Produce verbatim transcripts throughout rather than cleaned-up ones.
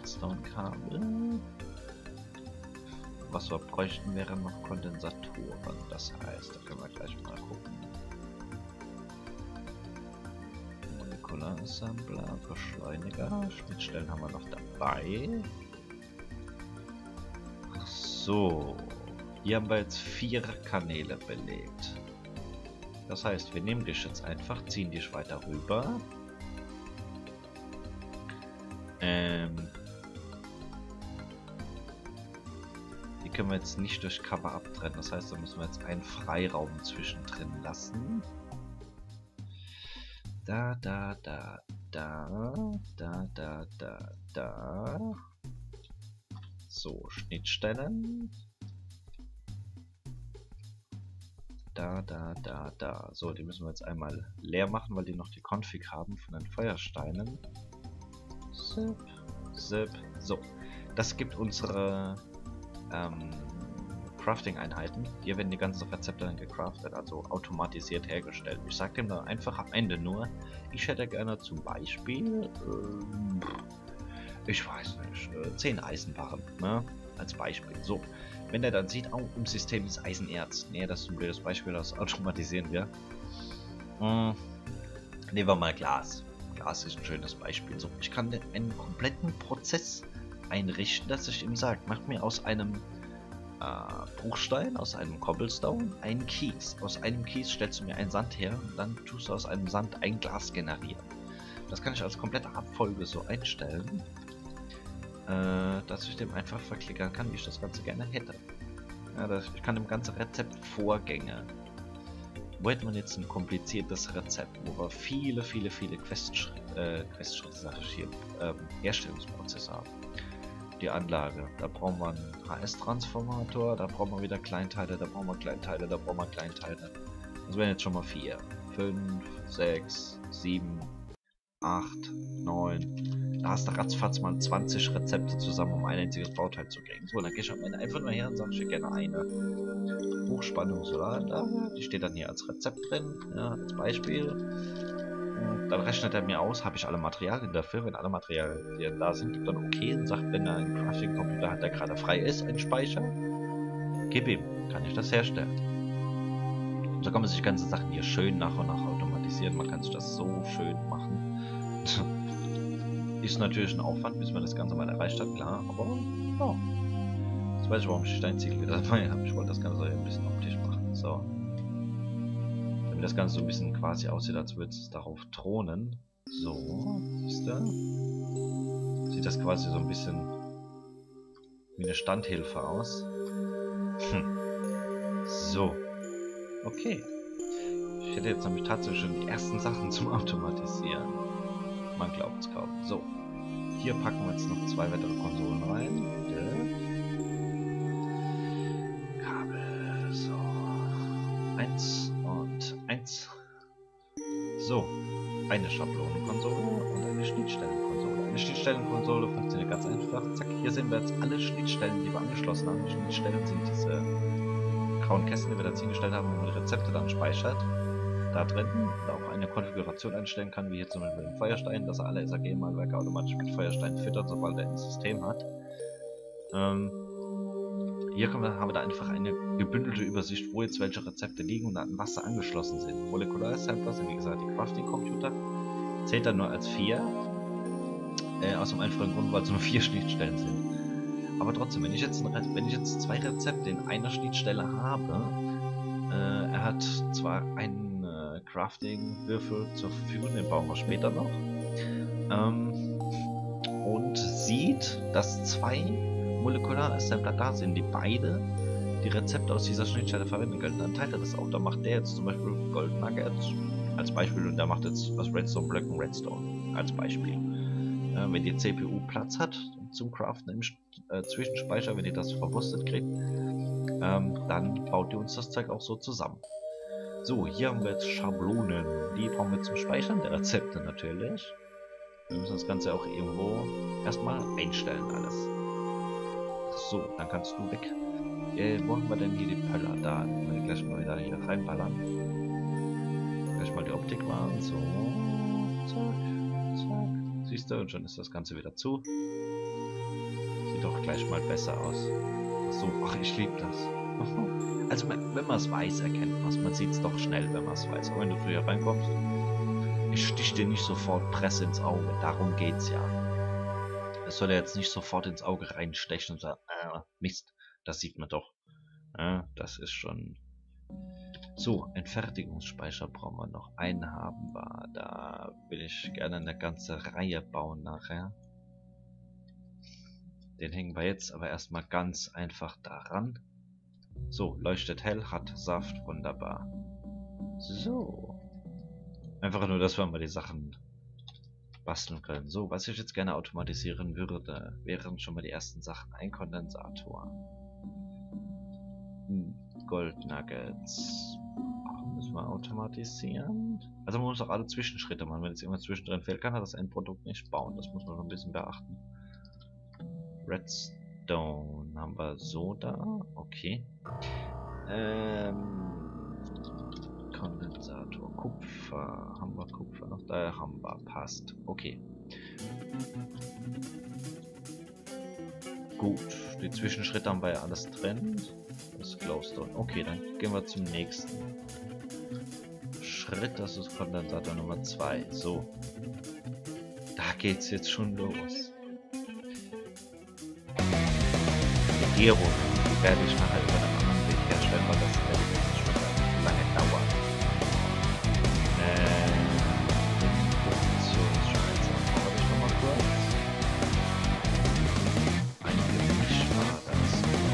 Redstone-Kabel. Was wir bräuchten, wären noch Kondensatoren. Das heißt, da können wir gleich mal gucken. Molekularsambler, Beschleuniger, Schnittstellen haben wir noch dabei. So, hier haben wir jetzt vier Kanäle belegt. Das heißt, wir nehmen dich jetzt einfach, ziehen dich weiter rüber. Ähm, die können wir jetzt nicht durch Cover abtrennen. Das heißt, da müssen wir jetzt einen Freiraum zwischendrin lassen. Da, da, da, da, da, da, da, da. So, Schnittstellen. Da, da, da, da. So, die müssen wir jetzt einmal leer machen, weil die noch die Config haben von den Feuersteinen. Zip, zip. So, das gibt unsere ähm, Crafting-Einheiten. Hier werden die ganzen Rezepte dann gecraftet, also automatisiert hergestellt. Ich sage dem dann einfach am Ende nur, ich hätte gerne zum Beispiel, ähm, ich weiß nicht, äh, zehn Eisenbarren, ne? Als Beispiel. So, wenn er dann sieht, oh, im System ist Eisenerz. Ne, das ist ein blödes Beispiel, das automatisieren wir. Hm, nehmen wir mal Glas. Glas ist ein schönes Beispiel. So, ich kann einen kompletten Prozess einrichten, dass ich ihm sage, mach mir aus einem äh, Bruchstein, aus einem Cobblestone einen Kies. Aus einem Kies stellst du mir einen Sand her und dann tust du aus einem Sand ein Glas generieren. Das kann ich als komplette Abfolge so einstellen, äh, dass ich dem einfach verklickern kann, wie ich das Ganze gerne hätte. Ja, das, ich kann dem ganzen Rezept Vorgänge. Wo hätte man jetzt ein kompliziertes Rezept, wo wir viele, viele, viele Questschritte, äh, Questschritte, sag ich hier, ähm, Herstellungsprozesse haben. Die Anlage, da brauchen wir einen H S-Transformator, da brauchen wir wieder Kleinteile, da brauchen wir Kleinteile, da brauchen wir Kleinteile. Das wären jetzt schon mal vier, fünf, sechs, sieben, acht, neun. Da hast du ratzfatz mal zwanzig Rezepte zusammen, um ein einziges Bauteil zu kriegen. So, dann gehe ich am Ende einfach nur her und sage, ich hätte gerne eine Hochspannung Solaranlage. Die steht dann hier als Rezept drin, ja, als Beispiel. Und dann rechnet er mir aus, habe ich alle Materialien dafür. Wenn alle Materialien da sind, gibt dann okay und sagt, wenn er einen Crafting-Computer hat, der gerade frei ist, einen Speicher, gib ihm, kann ich das herstellen. Und so kann man sich die ganzen Sachen hier schön nach und nach automatisieren. Man kann sich das so schön machen. Ist natürlich ein Aufwand, bis man das Ganze mal erreicht hat, klar, aber ja. Jetzt weiß ich, warum ich Steinziegel wieder dabei habe. Ich wollte das Ganze ein bisschen optisch machen. So. Damit das Ganze so ein bisschen quasi aussieht, als würde es darauf thronen. So, siehst du? Sieht das quasi so ein bisschen wie eine Standhilfe aus. Hm. So. Okay. Ich hätte jetzt nämlich tatsächlich schon die ersten Sachen zum Automatisieren. Man glaubt es kaum. So. Hier packen wir jetzt noch zwei weitere Konsolen rein. Kabel. So. Eins und eins. So. Eine Schablonenkonsole und eine Schnittstellenkonsole. Eine Schnittstellenkonsole funktioniert ganz einfach. Zack. Hier sehen wir jetzt alle Schnittstellen, die wir angeschlossen haben. Die Schnittstellen sind diese grauen Kästen, die wir dazu hingestellt haben, wo man die Rezepte dann speichert. Da drin und auch eine Konfiguration einstellen kann, wie hier zum Beispiel den Feuerstein, dass er alle S A G-Malwerke automatisch mit Feuerstein füttert, sobald er ein System hat. Ähm, hier wir, haben wir da einfach eine gebündelte Übersicht, wo jetzt welche Rezepte liegen und an was sie angeschlossen sind. Molekularsambler sind wie gesagt die Crafting-Computer. Zählt dann nur als vier. Äh, aus dem einfachen Grund, weil es nur vier Schnittstellen sind. Aber trotzdem, wenn ich jetzt, ein, wenn ich jetzt zwei Rezepte in einer Schnittstelle habe, äh, er hat zwar einen Crafting-Würfel zur Verfügung, den bauen wir später noch. Ähm, und sieht, dass zwei Molekularsambler da sind, die beide die Rezepte aus dieser Schnittstelle verwenden können. Dann teilt er das auch. Da macht der jetzt zum Beispiel Gold Nugget als Beispiel und der macht jetzt aus Redstone Blöcken Redstone als Beispiel. Äh, wenn die C P U Platz hat zum Craften im äh, Zwischenspeicher, wenn ihr das verwurstet kriegt, ähm, dann baut ihr uns das Zeug auch so zusammen. So, hier haben wir jetzt Schablonen. Die brauchen wir zum Speichern der Rezepte natürlich. Wir müssen das Ganze auch irgendwo erstmal einstellen alles. So, dann kannst du weg. Äh, wo haben wir denn hier die Pöller? Da, wenn wir gleich mal wieder hier reinballern. Gleich mal die Optik machen. So, zack, zack. Siehst du, und schon ist das Ganze wieder zu. sieht doch gleich mal besser aus. So, ach, ich liebe das. Also, wenn man es weiß, erkennt man es. Man sieht es doch schnell, wenn man es weiß. Aber wenn du früher reinkommst, ich stich dir nicht sofort Presse ins Auge. Darum geht's ja. Es soll ja jetzt nicht sofort ins Auge reinstechen und sagen, äh, Mist, das sieht man doch. Ja, das ist schon... So, ein Fertigungsspeicher brauchen wir noch. Einen haben wir. Da will ich gerne eine ganze Reihe bauen nachher. Den hängen wir jetzt aber erstmal ganz einfach daran. So, leuchtet hell, hat Saft, wunderbar. So. Einfach nur, dass wir mal die Sachen basteln können. So, was ich jetzt gerne automatisieren würde, wären schon mal die ersten Sachen. Ein Kondensator. Gold Nuggets. Müssen wir automatisieren. Also man muss auch alle Zwischenschritte machen. Wenn jetzt irgendwas zwischendrin fehlt, kann er das Endprodukt nicht bauen. Das muss man noch ein bisschen beachten. Redstone haben wir so da. Okay. Ähm, Kondensator. Kupfer. Haben wir Kupfer noch? Da haben wir. Passt. Okay. Gut. Die Zwischenschritte haben wir ja alles drin. Das ist Glowstone. Okay, dann gehen wir zum nächsten Schritt. Das ist Kondensator Nummer zwei. So. Da geht's jetzt schon los. Legierung. Die werde ich nachher über einen anderen Weg herstellen, weil das werde ich jetzt schon lange dauern. Ähm. Produktionsschweizer. Habe ich nochmal kurz. Ein Gemisch war das.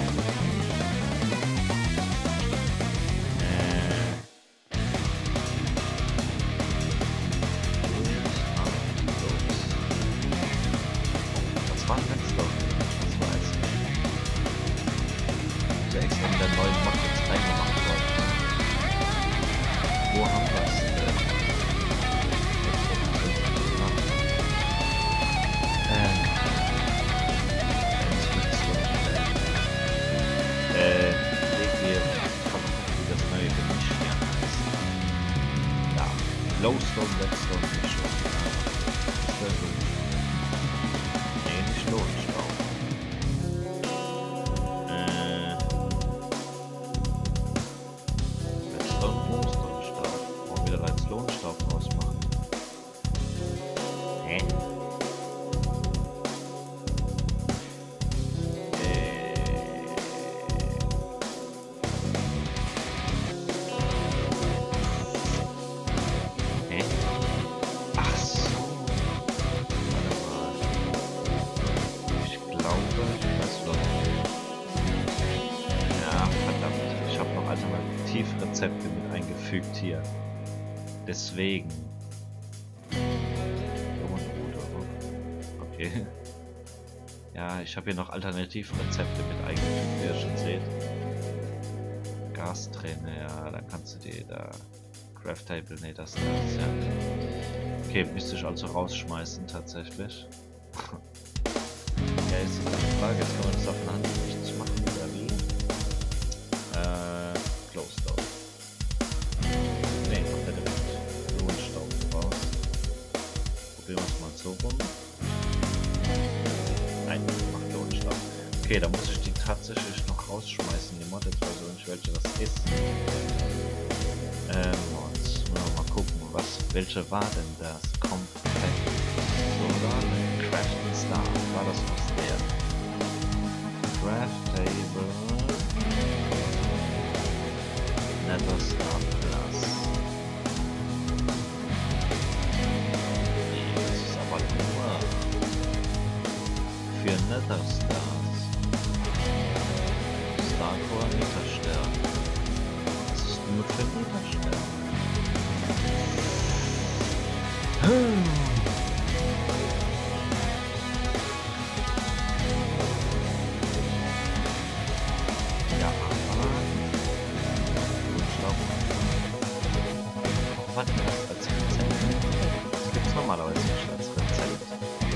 Glowstone, Redstone, Mischung. Nee, nicht Lohnstaub. Äh. Redstone, Glowstone-Staub. Wollen wir wieder als Lohnstaub rausmachen? Hä? Rezepte mit eingefügt hier. Deswegen. Okay. Ja, ich habe hier noch Alternativrezepte mit eingefügt, wie ihr schon seht. Gasträne, ja, dann kannst du die da. Craft Table, nee, das, das, ja. Okay, müsste ich also rausschmeißen, tatsächlich. Ja, jetzt ist die Frage, jetzt kann man das auf eine Hand nichts machen, oder wie? Äh, Glowstone. Nee, kommt ja direkt Lohnstaub raus. Probieren wir es mal so rum. Nein, macht Lohnstaub. Okay, da muss ich die tatsächlich noch rausschmeißen, die Mod, jetzt weiß ich nicht, welche das ist. Ähm, und jetzt müssen wir mal gucken, was, welche war denn das? Komplett. Solar Crafting Star. War das was der? Craft Table. Nether Star Plus. Nee, das ist aber nur für Nether Stars. Starcore Netherstern. Das ist nur für Netherstern. Hm. Was denn das als Rezept? Das gibt es normalerweise nicht als Rezept.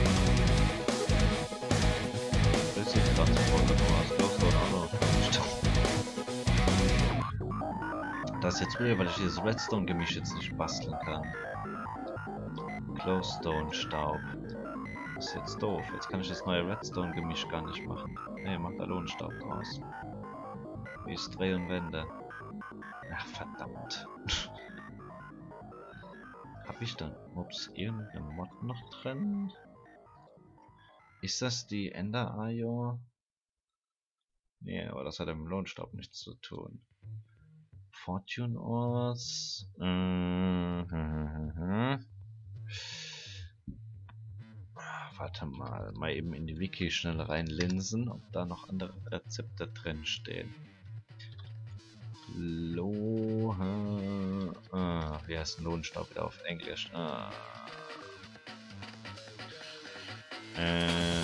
Das sieht ganz voll aus. Glowstone auch noch. Das ist jetzt rüber, weil ich dieses Redstone-Gemisch jetzt nicht basteln kann. Glowstone-Staub. Das ist jetzt doof. Jetzt kann ich das neue Redstone-Gemisch gar nicht machen. Ne, macht da Lohnstaub draus. Wie ist Dreh und Wände? Ach, verdammt. Hab ich dann, ups, irgendeine Mod noch drin? Ist das die Ender-Ayo? Nee, aber das hat im Lohnstaub nichts zu tun. Fortune Ores. Mhm. Warte mal, mal eben in die Wiki schnell reinlinsen, ob da noch andere Rezepte drin stehen. Lohe. Ah, wie heißt Lohnstaub wieder auf Englisch? Ah. Ähm.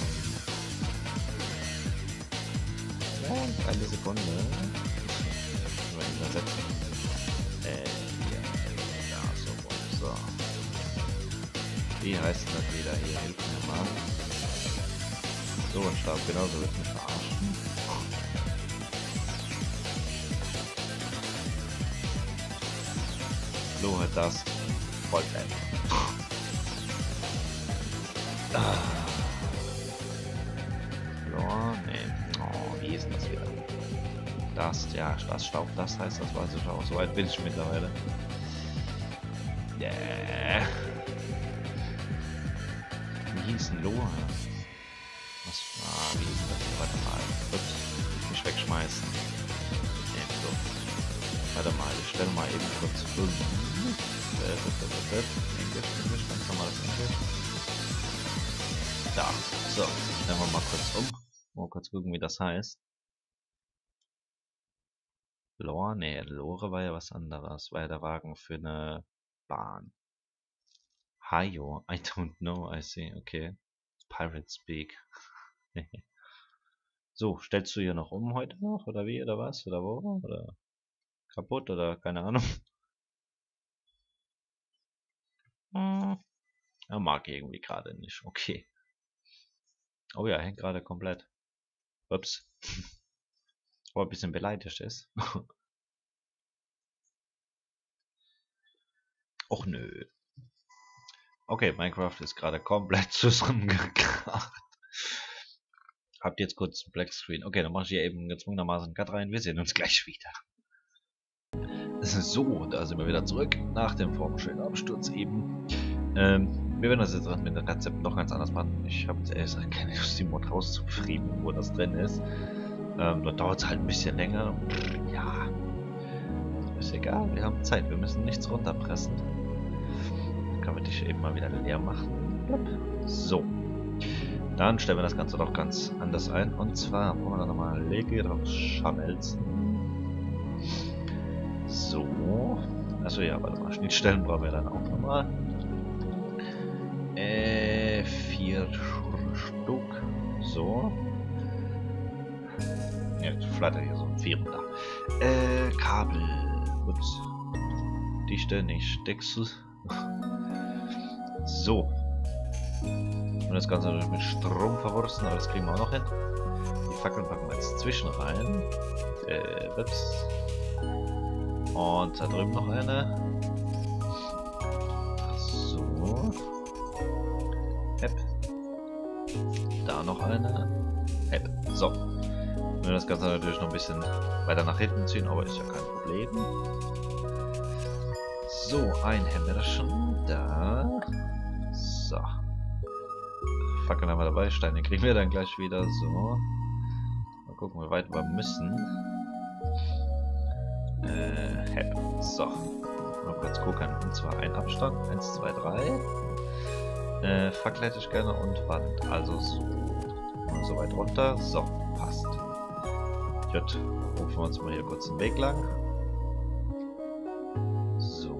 Ja, eine Sekunde. Mal übersetzen. Äh, ja, ja, so, so. Wie heißt das wieder hier? Hilf mir mal. So ein Stab, genauso wird mich verarschen. Lohe das Vollend. Ah. Lohe, nee. Oh, wie ist denn das wieder? Das, ja, das Staub, das heißt, das weiß ich auch. So weit bin ich mittlerweile. Yeah. Wie hieß denn Lohe? Was war, wie hieß das? Warte mal. Ups, mich wegschmeißen. Nee, so. Warte mal, ich stelle mal eben kurz um. Englisch, Englisch, ganz normales Englisch. Da, so, stellen wir mal kurz um. Mal kurz gucken, wie das heißt. Lore? Nee, Lore war ja was anderes. War ja der Wagen für eine Bahn. Hayo? I don't know, I see, okay. Pirate Speak. So, stellst du hier noch um heute noch? Oder wie? Oder was? Oder wo? Oder kaputt? Oder keine Ahnung? Hm. Er mag irgendwie gerade nicht. Okay. Oh ja, hängt gerade komplett. Ups. Wo er ein bisschen beleidigt ist. Och nö. Okay, Minecraft ist gerade komplett zusammengekracht. Habt jetzt kurz einen Black Screen. Okay, dann mache ich hier eben gezwungenermaßen einen Cut rein. Wir sehen uns gleich wieder. So, da sind wir wieder zurück. Nach dem formschönen Absturz eben. Ähm, wir werden das jetzt mit den Rezepten doch ganz anders machen. Ich habe jetzt ehrlich gesagt keine Lust, die Mod rauszufrieden, wo das drin ist. Ähm, da dauert es halt ein bisschen länger. Ja, ist egal, wir haben Zeit. Wir müssen nichts runterpressen. Dann können wir dich eben mal wieder leer machen. So. Dann stellen wir das Ganze doch ganz anders ein. Und zwar brauchen wir dann nochmal Lege Schmelzen. So. Achso, ja, warte mal. Schnittstellen brauchen wir dann auch nochmal. Äh, vier Stück. So. Ja, ich flatter hier so ein Vier da. Äh, Kabel. Ups. Dichte, nicht Stecksel. So. Und das Ganze natürlich mit Strom verwursten, aber das kriegen wir auch noch hin. Die Fackeln packen wir jetzt zwischen rein. Äh, ups. Und da drüben noch eine. So. App. Da noch eine. App. So. Wir werden das Ganze natürlich noch ein bisschen weiter nach hinten ziehen, aber ist ja kein Problem. So, ein Hämmerchen. Da. So. Fackeln haben wir dabei. Steine kriegen wir dann gleich wieder. So. Mal gucken, wie weit wir müssen. Äh, Hep. So. Mal kurz gucken. Und zwar ein Abstand. eins, zwei, drei. Äh, Fackel hätte ich gerne und Wand. Also so. Mal so weit runter. So. Passt. Gut. Rufen wir uns mal hier kurz den Weg lang. So.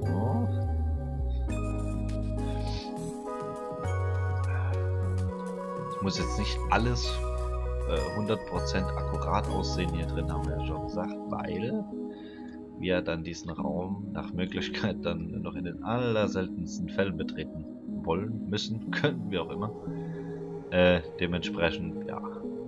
Muss jetzt nicht alles äh, hundert Prozent akkurat aussehen hier drin, haben wir ja schon gesagt, weil wir dann diesen Raum nach Möglichkeit dann noch in den allerseltensten Fällen betreten wollen, müssen, können, wie auch immer. Äh, dementsprechend, ja,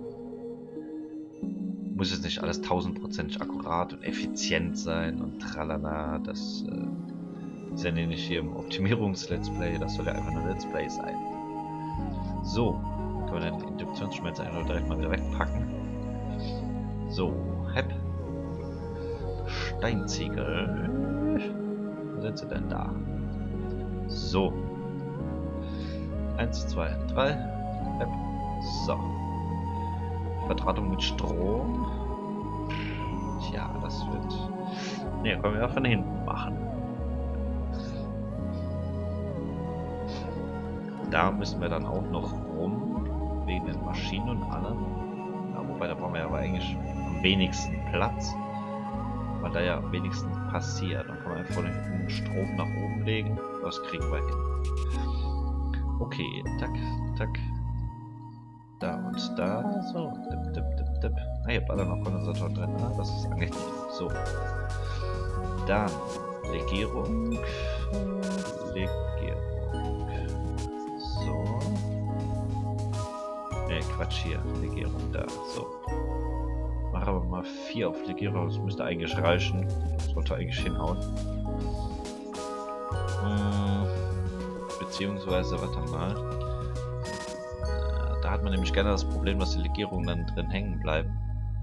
muss jetzt nicht alles tausendprozentig akkurat und effizient sein und tralala, das äh, ist ja nicht hier im Optimierungs-Let's Play, das soll ja einfach nur Let's Play sein. So, dann können wir den Induktionsschmelzer einfach direkt mal wieder wegpacken. So, Hepp. Steinziegel. Wo sind sie denn da? So. Eins, zwei, drei. Hepp. So. Verdrahtung mit Strom. Tja, das wird... Ne, können wir ja von hinten machen. Da müssen wir dann auch noch rum, wegen den Maschinen und allem. Ja, wobei, da brauchen wir ja aber eigentlich am wenigsten Platz, weil da ja am wenigsten passiert. Dann können wir einfach den Strom nach oben legen, das kriegen wir hin. Okay, tack, tack. Da und da, so, dip, dip, dip, dip. Ah, hier war da noch Kondensator drin, ah, das ist angenehm. So. Dann Legierung. Legierung. So. Ne, Quatsch hier. Legierung da. So. Mach aber mal vier auf Legierung. Das müsste eigentlich reichen. Das sollte eigentlich hinhauen. Hm. Beziehungsweise, warte mal. Da hat man nämlich gerne das Problem, dass die Legierungen dann drin hängen bleiben.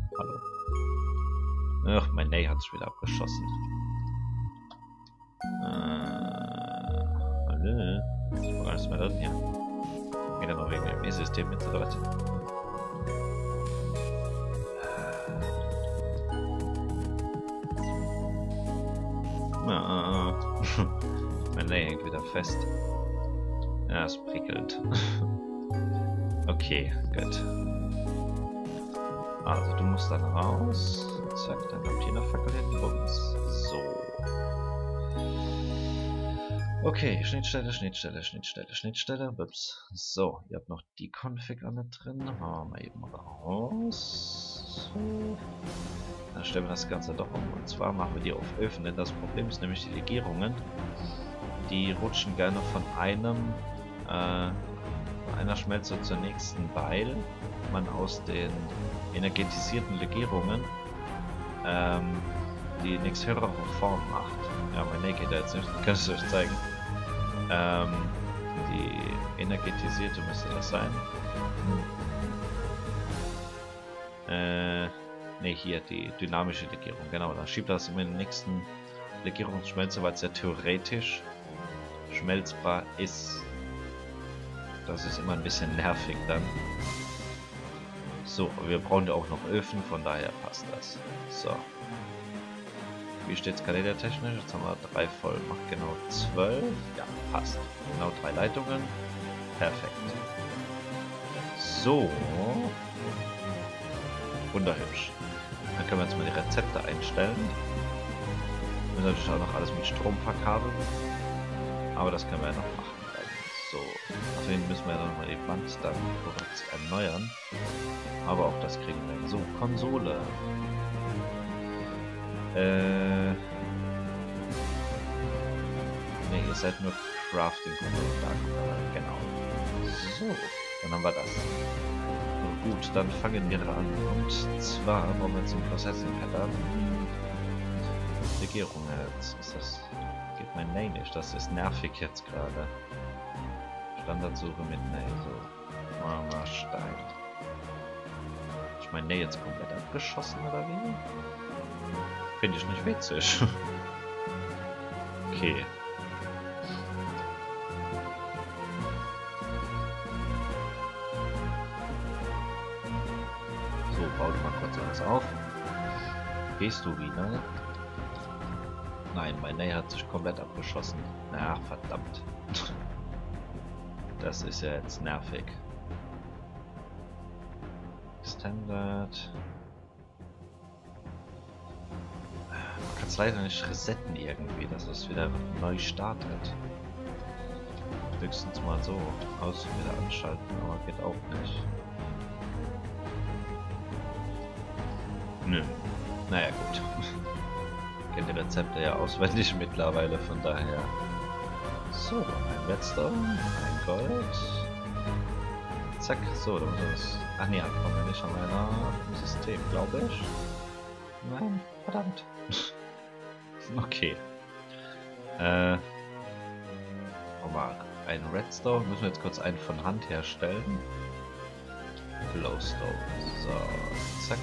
Hallo. Ach, mein Ney hat sich wieder abgeschossen. Äh, hallo. Ich war gar nichts mehr drin hier. Geht ja noch wegen dem E-System mit, oder was? Ah, mein Ney hängt wieder fest. Ja, es prickelt. Okay, gut. Also, du musst dann raus. Zack, dann kommt hier noch Fackel hin. Bums. So. Okay, Schnittstelle, Schnittstelle, Schnittstelle, Schnittstelle. Ups. So, ihr habt noch die Config alle drin. Machen wir mal eben raus. So. Dann stellen wir das Ganze doch um. Und zwar machen wir die auf Öffnen. Das Problem ist nämlich die Legierungen. Die rutschen gerne von einem äh, von einer Schmelze zur nächsten, weil man aus den energetisierten Legierungen ähm, die nächst höhere Form macht. Ja, mein Ney geht da jetzt nicht, kann ich euch zeigen. Ähm, die energetisierte müsste das sein. Hm. Äh, ne, hier, die dynamische Legierung, genau. Dann schiebt das immer in den nächsten Legierungsschmelze, weil es ja theoretisch schmelzbar ist. Das ist immer ein bisschen nervig dann. So, wir brauchen ja auch noch Öfen, von daher passt das. So. Wie steht's kalendertechnisch? Jetzt haben wir drei voll. Macht genau zwölf. Ja, passt. Genau drei Leitungen. Perfekt. So. Wunderhübsch. Dann können wir jetzt mal die Rezepte einstellen. Wir müssen natürlich auch noch alles mit Strom verkabeln. Aber das können wir ja noch machen. So, deswegen müssen wir ja nochmal die Wand dann kurz erneuern. Aber auch das kriegen wir hin. So, Konsole. Äh. Ne, ihr seid nur Crafting-Konsole. Da, genau. So, dann haben wir das. So, gut, dann fangen wir an. Und zwar brauchen wir zum Processing-Pattern. Legierung jetzt. Ist das. Geht mein Ney nicht. Das ist nervig jetzt gerade. Standardsuche mit Ney, so. Marmorstein. Ich mein Ney jetzt komplett abgeschossen oder wie? Finde ich nicht witzig. Okay. So, bau dir mal kurz alles auf. Gehst du wieder? Nein, mein Ney hat sich komplett abgeschossen. Na, verdammt. Das ist ja jetzt nervig. Standard. Man kann es leider nicht resetten irgendwie, dass es wieder neu startet. Höchstens mal so aus und wieder anschalten, aber geht auch nicht. Nö. Naja, gut. Ich kenne die Rezepte ja auswendig mittlerweile, von daher. So, ein letzter, ein Gold. Zack, so, da muss wir das. Ach nee, kommen wir nicht an meiner System, glaube ich. Nein, verdammt. Okay. Äh. Mal ein Redstone. Müssen wir jetzt kurz einen von Hand herstellen. Glowstone. So, zack.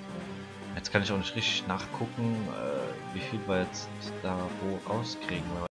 Jetzt kann ich auch nicht richtig nachgucken, äh, wie viel wir jetzt da wo rauskriegen.